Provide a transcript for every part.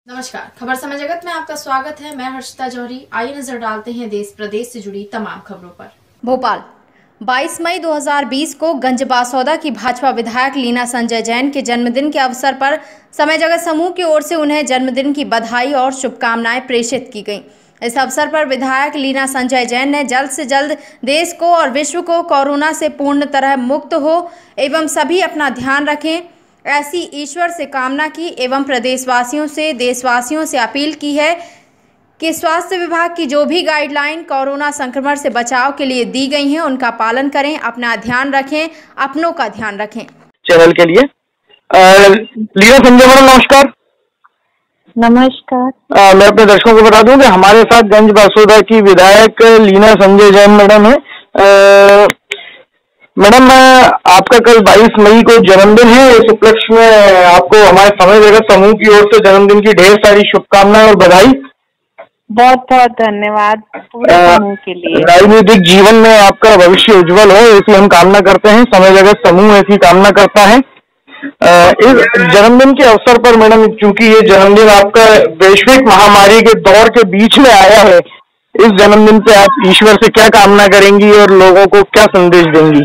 नमस्कार, खबर समय जगत में आपका स्वागत है। मैं हर्षिता जौहरी। आइए नजर डालते हैं देश प्रदेश से जुड़ी तमाम खबरों पर। भोपाल 22 मई 2020 को गंजबासौदा की भाजपा विधायक लीना संजय जैन के जन्मदिन के अवसर पर समय जगत समूह की ओर से उन्हें जन्मदिन की बधाई और शुभकामनाएं प्रेषित की गईं। इस अवसर पर विधायक लीना संजय जैन ने जल्द से जल्द देश को और विश्व को कोरोना से पूर्ण तरह मुक्त हो एवं सभी अपना ध्यान रखें, ऐसी ईश्वर से कामना की एवं देशवासियों से अपील की है कि स्वास्थ्य विभाग की जो भी गाइडलाइन कोरोना संक्रमण से बचाव के लिए दी गई हैं उनका पालन करें, अपना ध्यान रखें, अपनों का ध्यान रखें। चैनल के लिए लीना संजय मैडम नमस्कार। नमस्कार। मैं अपने दर्शकों को बता दूं कि हमारे साथ गंजबासौदा की विधायक लीना संजय जैन मैडम है। मैडम, आपका कल 22 मई को जन्मदिन है। इस उपलक्ष्य में आपको हमारे समय जगत समूह की ओर से जन्मदिन की ढेर सारी शुभकामनाएं और बधाई। बहुत बहुत धन्यवाद पूरे समूह के लिए। राजनीतिक जीवन में आपका भविष्य उज्जवल हो, ऐसी हम कामना करते हैं। समय जगत समूह ऐसी कामना करता है। इस जन्मदिन के अवसर पर मैडम, चूंकि ये जन्मदिन आपका वैश्विक महामारी के दौर के बीच में आया है, इस जन्मदिन पे आप ईश्वर से क्या कामना करेंगी और लोगों को क्या संदेश देंगी?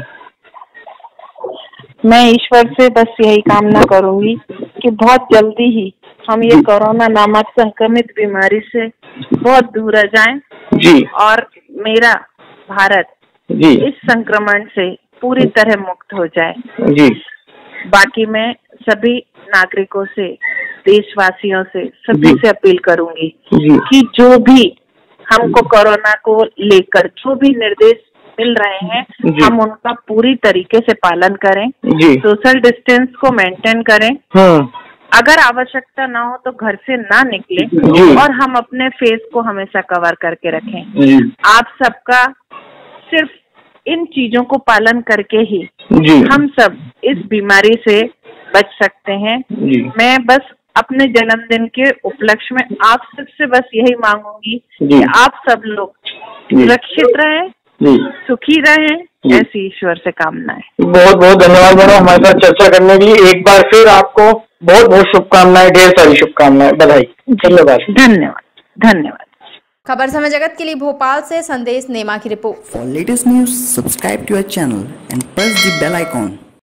मैं ईश्वर से बस यही कामना करूंगी कि बहुत जल्दी ही हम ये कोरोना नामक संक्रमित बीमारी से बहुत दूर आ जाएं जी, और मेरा भारत जी इस संक्रमण से पूरी तरह मुक्त हो जाए जी। बाकी मैं सभी नागरिकों से, देशवासियों से, सभी से अपील करूंगी कि जो भी हमको कोरोना को लेकर जो भी निर्देश मिल रहे हैं हम उनका पूरी तरीके से पालन करें, सोशल डिस्टेंस को मेंटेन करें, अगर आवश्यकता ना हो तो घर से ना निकलें और हम अपने फेस को हमेशा कवर करके रखें। आप सबका सिर्फ इन चीजों को पालन करके ही हम सब इस बीमारी से बच सकते हैं। मैं बस अपने जन्मदिन के उपलक्ष्य में आप सबसे बस यही मांगूंगी कि आप सब लोग सुरक्षित रहें, सुखी रहें, ऐसी ईश्वर से कामना है। बहुत बहुत धन्यवाद मैडम हमारे साथ चर्चा करने के लिए। एक बार फिर आपको बहुत बहुत शुभकामनाएं, ढेर सारी शुभकामनाएं, बधाई। धन्यवाद धन्यवाद। खबर समय जगत के लिए भोपाल से संदेश नेमा की report. For latest news, subscribe to our channel and press the bell icon.